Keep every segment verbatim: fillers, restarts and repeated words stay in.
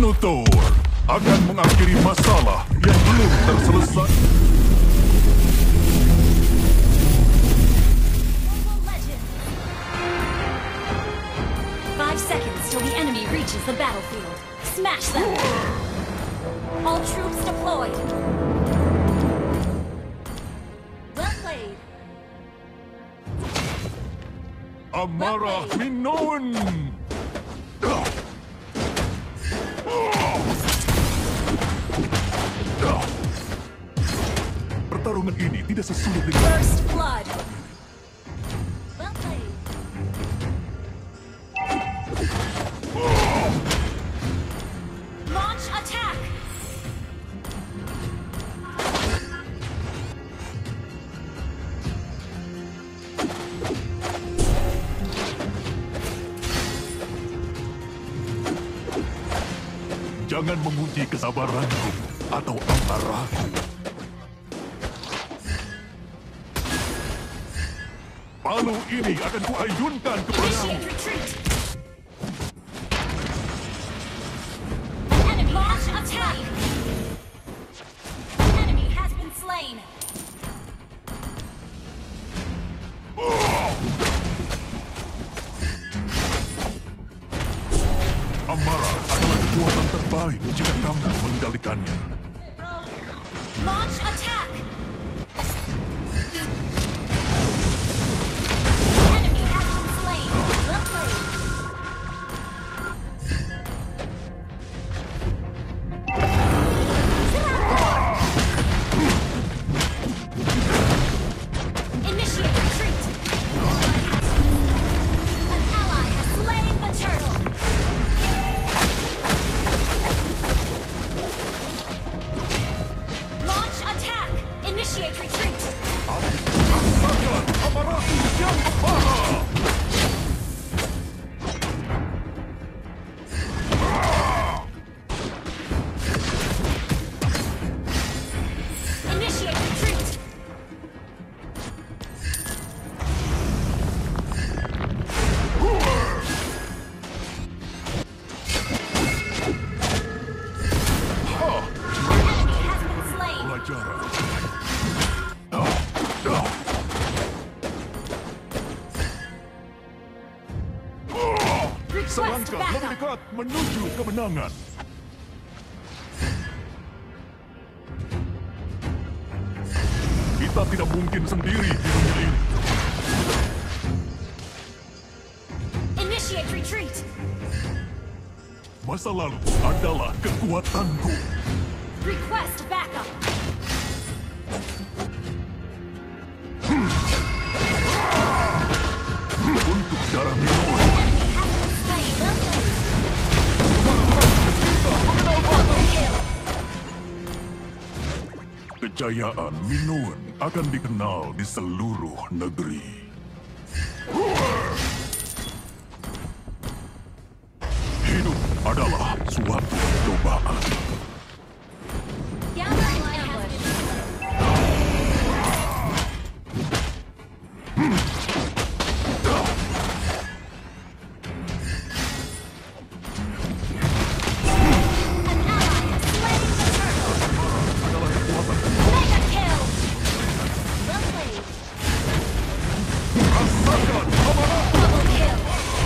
Minotaur akan mengakhiri masalah yang belum terselesai. Five seconds till the enemy reaches the battlefield. Smash them! All troops deployed. Well played. Amarah Minoan. Pertarungan ini tidak sesulit dengan First blood. Well played. Launch attack. Jangan menguji kesabaranku atau amarahku. Palu ini akan kuayunkan kepadamu. Initiate retreat. Enemy launch attack. Enemy has been slain. Amarah adalah kekuatan terbaik jika kamu mengendalikannya. Launch attack. Enemy has been slain. Well played. Initiate retreat. An ally has slain the turtle. Launch attack. Initiate retreat. Rasakan amarahku yang parah. Initiate retreat. Enemy has been slain. Pelajaran. Ah, ah. Request Selangkah lebih backup. dekat menuju kemenangan. Kita tidak mungkin sendiri di dunia ini. Initiate retreat. Masa lalu adalah kekuatanku. Request backup. Untuk darah Minoan. Enemy has been slain. Well played. Double kill. Kejayaan Minoan akan dikenal di seluruh negeri. Hidup adalah suatu cobaan. Gather in ambush. An ally has slain the turtle. Adalah kekuatan Mega kill. Well played. rasakan amarah. Double kill.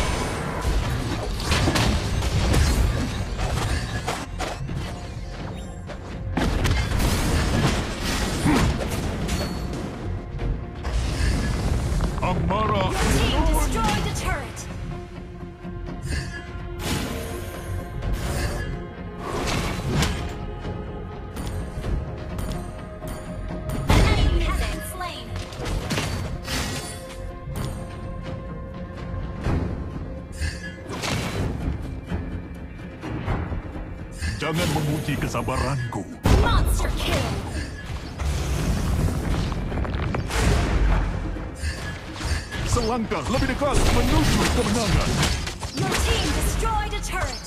Amarah Team destroyed the turret. An enemy has been slain. Jangan menguji kesabaranku. Monster kill. Selangkah lebih dekat menuju kemenangan. Your team destroyed a turret.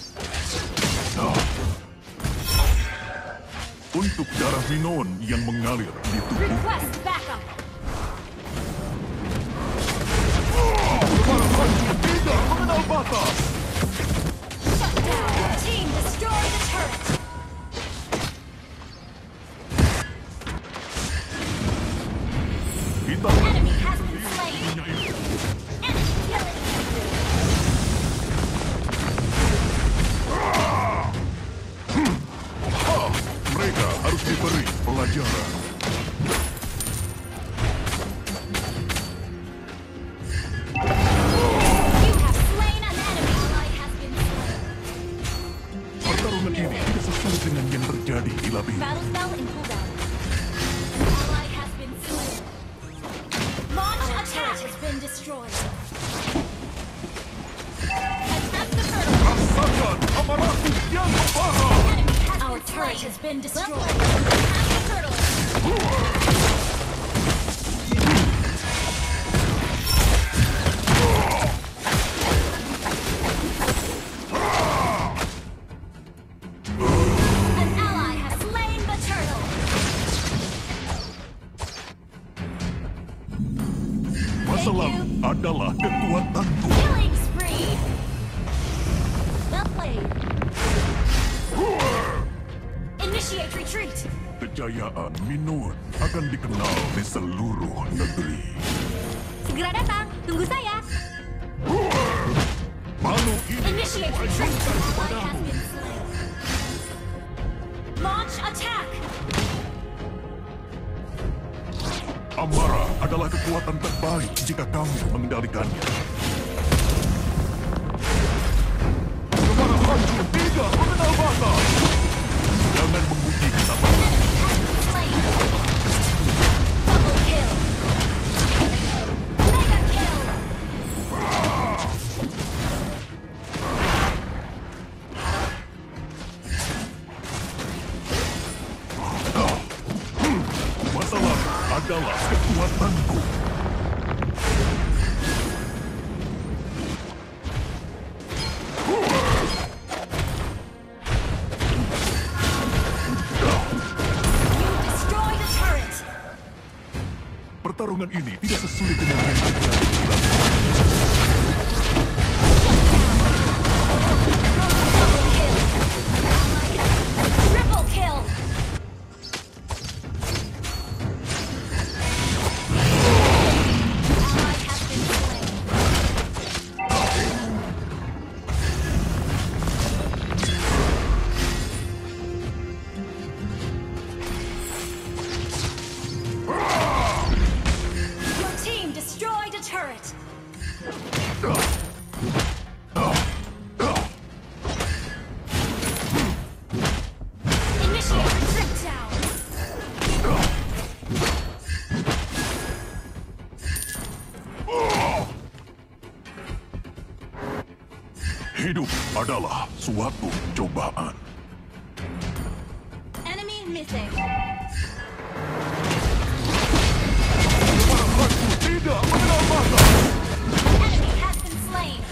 Untuk darah Minoan yang mengalir di tubuh. Request backup. Kemarahanku tidak mengenal batas. Shut down. Team destroyed. pelajaran. You have slain an enemy. Ally has been slain. Pertarungan ini tidak sesuai dengan yang terjadi di labirin. Battle spell in cooldown. An ally has been slain. Launch attack has been destroyed. Attack the turtle. Rasakan amarahku yang membara. Enemy has Our turret has been destroyed. Attack the turtle. An ally has slain the turtle. Masa lalu adalah kekuatanku. Killing spree. Well played. Initiate retreat. Kejayaan Minoan akan dikenal di seluruh negeri. Segera datang. Tunggu saya. Makhluk ini Initiate retreat. Ally has been slain. Launch attack. Amara adalah kekuatan terbaik jika kamu mengendalikannya. Kemarahanku tidak mengenal batas. Jangan menguji ketabahan. Enemy has been slain. Double kill. Mega kill. Masa lalu adalah kekuatanku. Destroy the turret. Pertarungan ini tidak sesuai dengan yang terjadi di labirin. Double kill. Triple kill. Ally has been slain. Your team destroyed a turret. Initiate retreat down. Hidup adalah suatu cobaan. Enemy missing. Kemarahanku tidak mengenal batas. Enemy has been slain.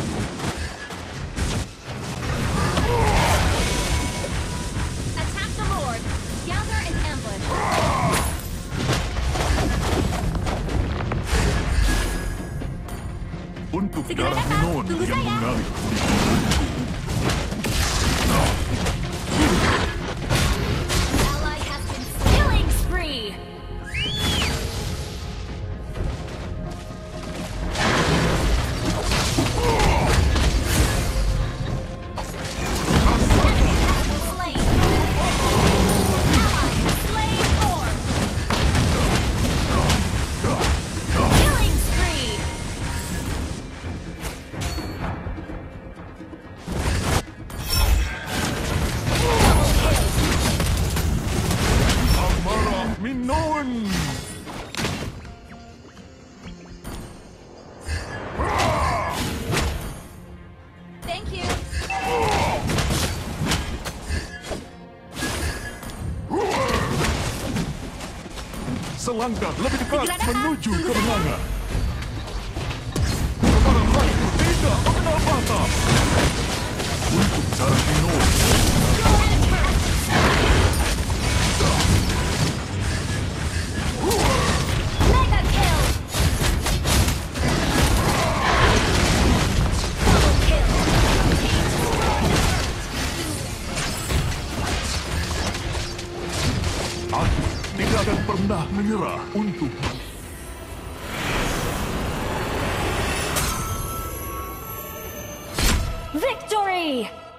Attack the Lord. Gather in ambush. Untuk Segera darah datang. Minoan Tunggu yang saya. mengalir di Ally has been slain. Killing spree. Enemy has been slain. Ally has slain Orb. Killing spree. Double kill. Amara Minoan. Thank you. Selangkah lebih dekat Segera datang. menuju Tunggu kemenangan. Kemarahanku tidak mengenal batas. Untuk darah Minoan. Your attack. Mega kill. Double kill. Team destroyed the turret. Aku tidak akan pernah menyerah untuk Victory!